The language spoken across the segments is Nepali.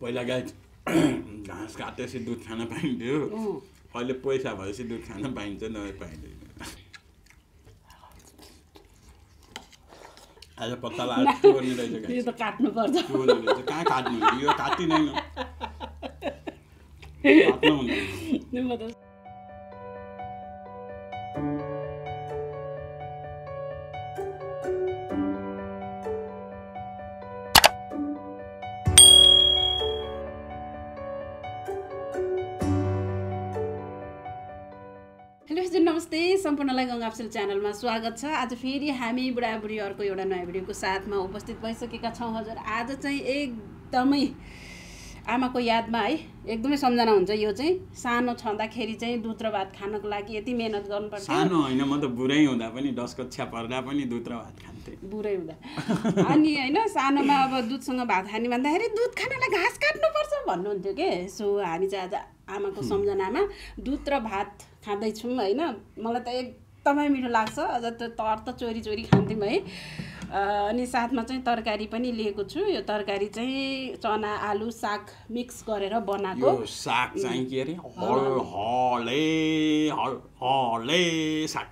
पहिला गाई घाँस काटेपछि दुध खान पाइन्थ्यो अहिले पैसा भएपछि दुध खान पाइन्छ नभए पाइँदैन आज पत्ता लगाएर चोर्ने रहेछ गाई यो त काट्नु पर्छ चोर्ने रहेछ कहाँ काट्नु यो काटिँदैन काट्नु हुँदैन नमस्ते सम्पूर्णलाई गंगा अफिसियल च्यानलमा स्वागत छ। आज फेरि हामी बुढाबुढीहरुको एउटा नयाँ भिडियोको साथमा उपस्थित भइसकेका छौं। हजुर आज चाहिँ एकदमै आमाको यादमा है एकदमै सम्झना हुन्छ। यो चाहिँ सानो छँदाखेरि चाहिँ दुध र भात खानको लागि यति मेहनत गर्नुपर्छ। सानो हैन म त बुढै हुँदा पनि 10 कक्षा पढ्दा पनि दुध र भात खान्थे। बुढै हुँदा अनि हैन सानोमा अब दुधसँग भात खाने भन्दाखेरि दुध खानलाई घाँस काट्नुपर्छ भन्नुहुन्थ्यो के। सो हामी चाहिँ आज आमाको सम्झनामा दुध र भात खाँदैछौँ हैन। मलाई त एकदमै मिठो लाग्छ। अझ त चोरी चोरी खान्थ्यौँ है। अनि साथमा चाहिँ तरकारी पनि लिएको छु। यो तरकारी चाहिँ चना आलु साग मिक्स गरेर बनाएको। यो साग चाहिँ के रे हले साग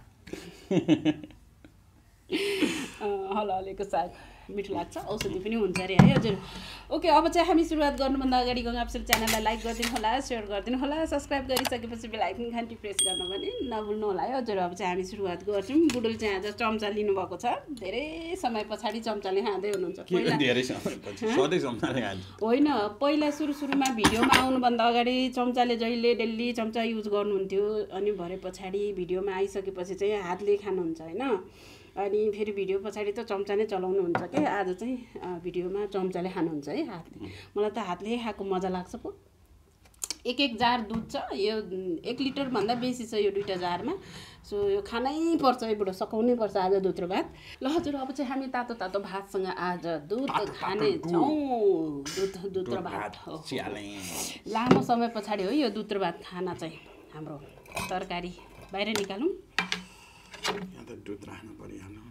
हलहलेको साग मिठो लाग्छ। औषधि पनि हुन्छ अरे है हजुर। ओके अब चाहिँ हामी सुरुवात गर्नुभन्दा अगाडि गंगा अफिसियल च्यानललाई लाइक गरिदिनु होला, सेयर गरिदिनु होला, सब्स्क्राइब गरिसकेपछि बेल आइकन घन्टी प्रेस गर्न पनि नभुल्नु होला है हजुर। अब चाहिँ हामी सुरुवात गर्छौँ। बुडुल चाहिँ आज चम्चा लिनुभएको छ। धेरै समय पछाडि चम्चाले खाँदै हुनुहुन्छ। पहिला धेरै समय पछि सधैँ चम्चाले खान्छ होइन, पहिला सुरुमा भिडियोमा आउनुभन्दा अगाडि चम्चाले जहिले डेली चम्चा युज गर्नुहुन्थ्यो। अनि भरे पछाडि भिडियोमा आइसकेपछि चाहिँ हातले खानुहुन्छ हैन। अनि फेरि भिडियो पछाडि त चम्चा नै चलाउनुहुन्छ के। आज चाहिँ भिडियोमा चम्चाले खानुहुन्छ है हातले। मलाई त हातले खाएको मजा लाग्छ पो। एक जार दुध छ। यो 1 लिटर भन्दा बेसी छ यो दुईटा जारमा। सो यो खानै पर्छ है बुढो, सकाउनै पर्छ आज दुध र भात। ल हजुर अब चाहिँ हामी तातो तातो भातसँग आज दुध खाने छौँ। दुध र भात लामो समय पछाडि हो यो दुध र भात खाना चाहिँ। हाम्रो तरकारी बाहिर निकालौँ। यहाँ त दुध राख्नु परिहाल्यो।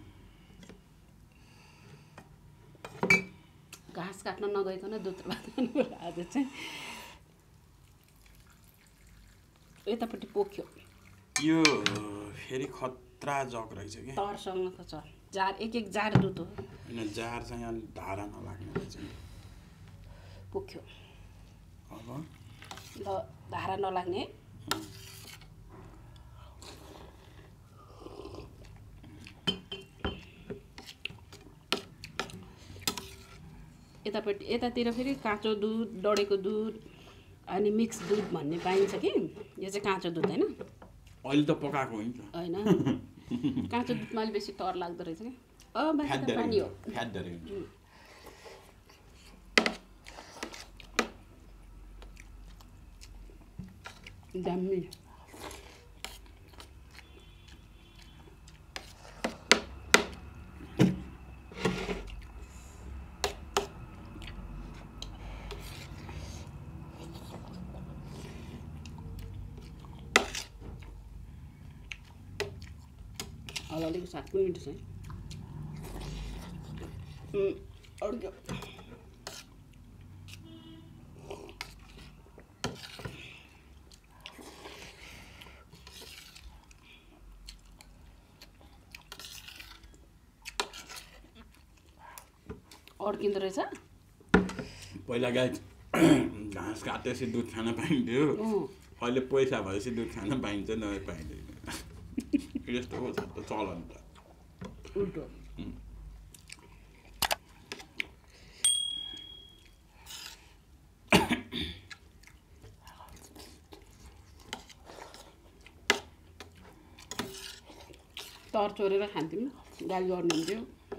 घाँस काट्न नगइकन दुध र भात खानु आज चाहिँ। यतापट्टि पोख्यो। यो फेरि खतरा जग रहेछ के। तरसँगको छ। जार एक जार दुध हो। हैन जार चाहिँ अलि धारा नलाग्ने रहेछ। पोख्यो। अब ल धारा नलाग्ने। यतापट्टि यतातिर फेरि काँचो दुध, डढेको दुध अनि मिक्स दुध भन्ने पाइन्छ कि। यो चाहिँ काँचो दुध हैन। अहिले त पकाएको हो नि त। हैन काँचो दुधमा अलि बेसी तर लाग्दो रहेछ कि। बाँकी त पानी हो। फ्याट धेरै हुन्छ। दामी। हलहलेको साग पनि मिठो छ है। अर्को अड्किँदो रहेछ। पहिला गाई घाँस काटेपछि दुध खान पाइन्थ्यो अहिले पैसा भएपछि दुध खान पाइन्छ नभए पाइँदैन यस्तो हो त चलन त उल्टो। तर चोरेर खान्थ्यौँ। गाली गर्नुहुन्थ्यो।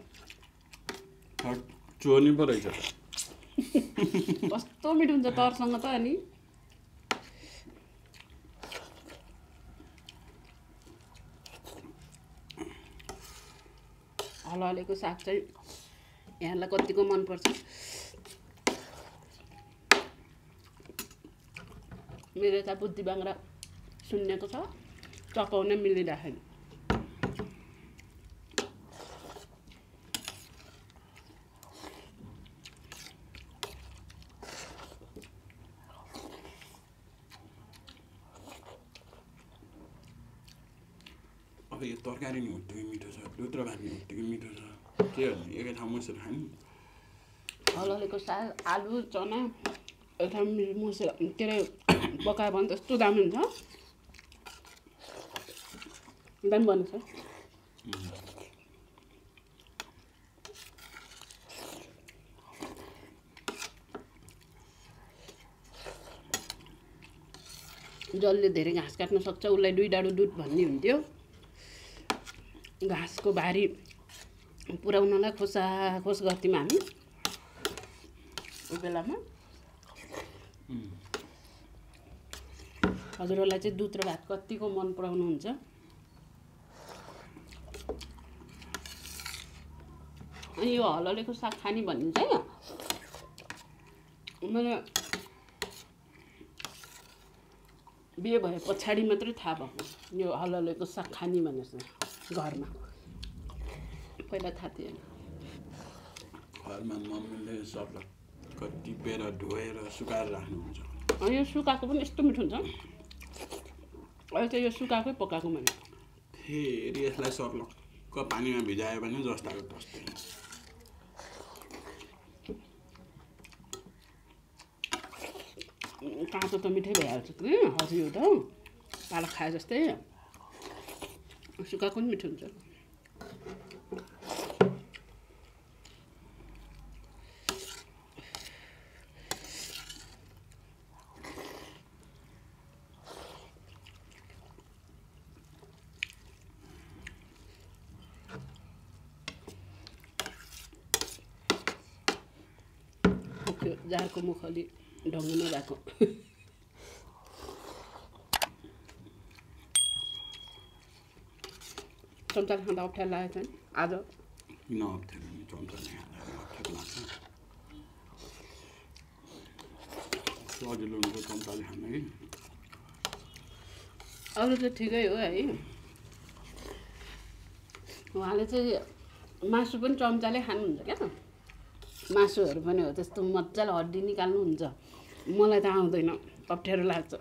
चोर्ने पो रहेछ। कस्तो मिठो हुन्छ तरसँग त। अनि हलहलेको साग चाहिँ यहाँलाई कतिको मनपर्छ। मेरो यता बुद्धि बाङ्रा सुन्नेको छ, चपाउनै मिलिरहेन। अब यो तरकारी नि उत्तिकै मिठो छ, दुध र भात नि उत्तिकै मिठो छ। के गर्ने एकै ठाउँ मुसेर खाने। हलहलेको साग, आलु, चना एक ठाउँ मुसेर के अरे पकायो भने त्यस्तो दामी हुन्छ। दामी बन्छ। जसले धेरै घाँस काट्न सक्छ उसलाई 2 डाडु दुध भन्ने हुन्थ्यो। घाँसको भारी पुर्याउनलाई खोसाखोस गर्थ्यौँ हामी उ बेलामा। हजुरहरूलाई चाहिँ दुध र भात कतिको मन पराउनुहुन्छ? अनि यो हलहलेको साग खाने भनिन्छ नि, मैले बिहे भए पछाडि मात्रै थाहा भएको यो हलहलेको साग खाने भनेर घरमा। पहिला थाहा थिएन। घरमा मम्मीले सबलाई टिपेर धोएर सुकाएर राख्नुहुन्छ। यो सुकाएको पनि यस्तो मिठो हुन्छ। अहिले चाहिँ यो सुकाएकै पकाएको मैले। फेरि यसलाई सर्लक्क पानीमा भिजायो भने जस्ताको तस्तै। काँचो त मिठै भइहाल्छ कि हरियो त पालक खाए जस्तै। सुकाएको पनि मिठो हुन्छ। जारको मुख अलि ढङ्गमा भएको। चम्चाले खाँदा अप्ठ्यारो लागेको छ नि आज? किन अप्ठ्यारो नि, चम्चाले खाँदा अप्ठ्यारो लाग्छ। सजिलो हुन्छ चम्चाले खान कि। अरू चाहिँ ठिकै हो है। उहाँले चाहिँ मासु पनि चम्चाले खानुहुन्छ क्या त। मासुहरू पनि हो त्यस्तो मजाले हड्डी निकाल्नुहुन्छ। मलाई त आउँदैन, अप्ठ्यारो लाग्छ।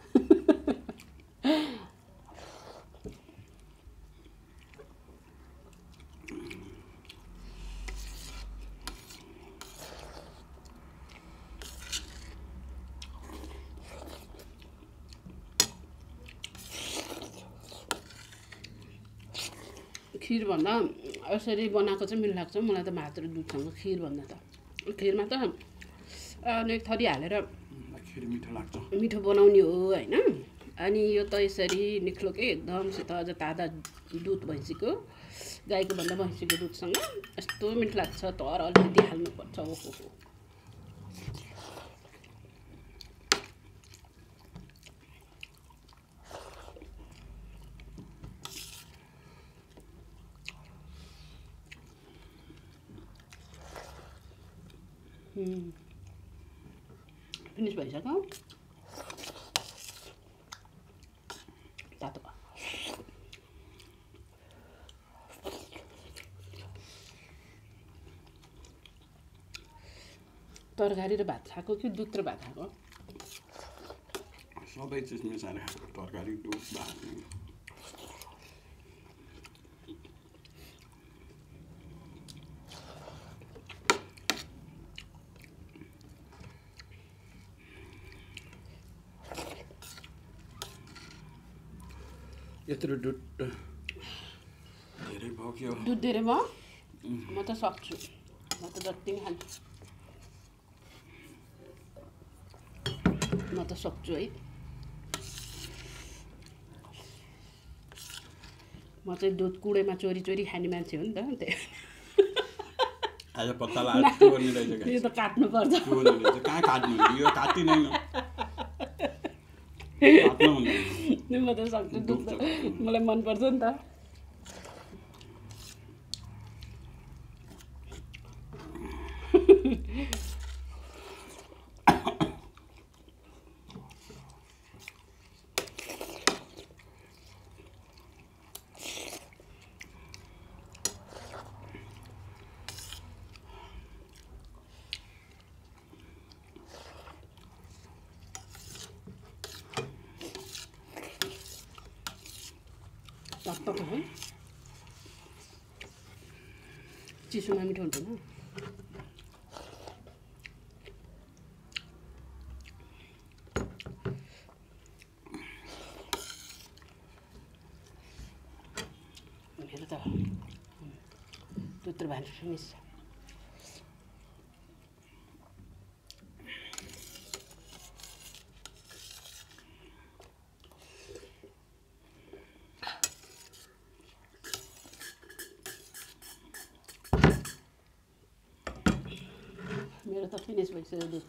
खिर भन्दा यसरी बनाएको चाहिँ मिठो लाग्छ मलाई त। भात र दुधसँग खिर भन्दा त खिरमा त अनेक थरी हालेर खिर मिठो लाग्छ। मिठो बनाउने हो होइन। अनि यो त यसरी निक्लो के एकदमसित अझ ताजा दुध भैँसीको, गाईको भन्दा भैँसीको दुधसँग यस्तो मिठो लाग्छ। तर अलिकति हाल्नुपर्छ। ओहो फिनिस भइसक्यो। तातो तरकारी र भात खाएको कि दुध र भात खाएको? सबै चिज मिसाएर खाएको, तरकारी दुध भात। यत्रो दुध धेरै भयो कि? दुध धेरै भयो? म त सक्छु, म त जति नि खान्छु। म त सक्छु है। म चाहिँ दुध कुँडैमा चोरी चोरी खाने मान्छे हो नि त। त्यही आज पत्ता लाग्यो नि रहेछ। यो त काट्नुपर्छ। कहाँ काट्नु, यो काटिँदैन। म त सक्छु दुध, मलाई मनपर्छ नि त। चटपट है चिसोमा मिठो हुँदैन मेरो त दुध र भात फिनिस मेरो त फिनिस भइसक्यो दुध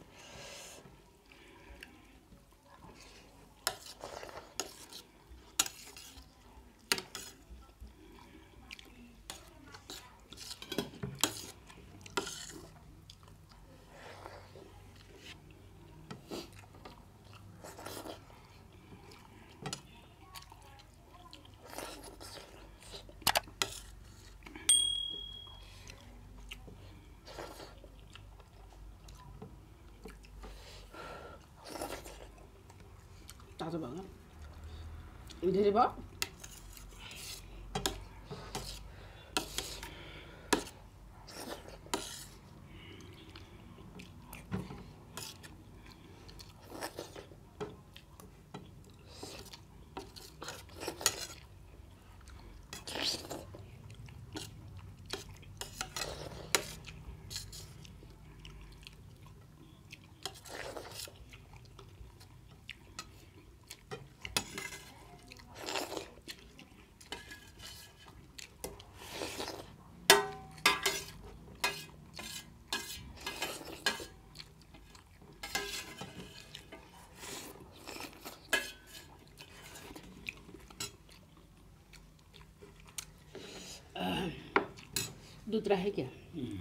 तातो भयो धेरै भयो दूध राखेँ क्या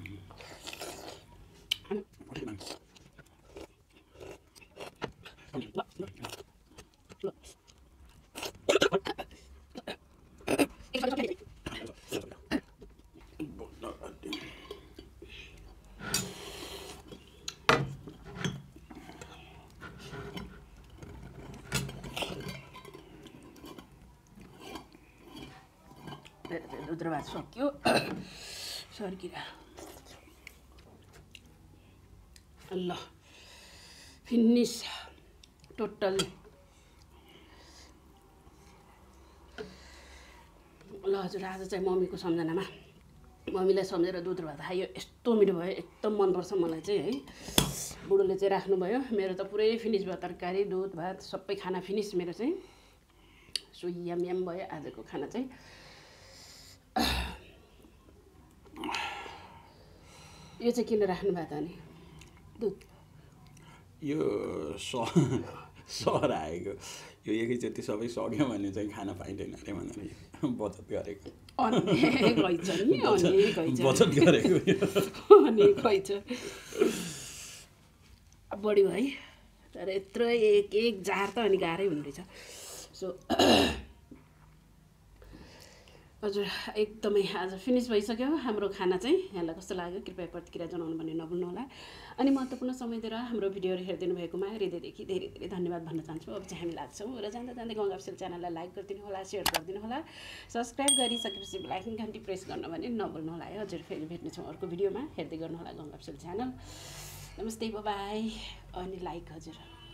दूध र भात सक्यो सर्किरा ल फिनिस टोटल ल हजुर आज चाहिँ मम्मीको सम्झनामा मम्मीलाई सम्झेर दुध र भात खायो यस्तो मिठो भयो एकदम मनपर्छ मलाई चाहिँ है बुढोले चाहिँ राख्नुभयो मेरो त पुरै फिनिस भयो तरकारी दुध भात सबै खाना फिनिस मेरो चाहिँ सो याम याम भयो आजको खाना चाहिँ यो चाहिँ किन राख्नु भएको त नि दुध यो सहर आएको यो एकैचोटि सबै सक्यो भने चाहिँ खान पाइँदैन अरे भनेर बचत गरेको बचत गरेको अनेक छ बढी भयो है तर यत्रो एक जार त अनि गाह्रै हुँदैछ सो हजुर एकदमै आज फिनिस भइसक्यो हाम्रो खाना चाहिँ यहाँलाई कस्तो लाग्यो कृपया प्रतिक्रिया जनाउनु भन्ने नभुल्नुहोला अनि महत्त्वपूर्ण समय दिएर हाम्रो भिडियोहरू हेरिदिनु भएकोमा हृदयदेखि धेरै धेरै धन्यवाद भन्न चाहन्छु अब चाहिँ हामी लाग्छौँ र जाँदा जाँदै गङ्गा अफिसियल च्यानललाई लाइक गरिदिनु होला सेयर गरिदिनु होला सब्सक्राइब गरिसकेपछि बेल आइकन घन्टी प्रेस गर्न भने नभुल्नु होला है हजुर फेरि भेट्नेछौँ अर्को भिडियोमा हेर्दै गर्नु होला गङ्गा अफिसियल च्यानल नमस्ते बाई अनि लाइक हजुर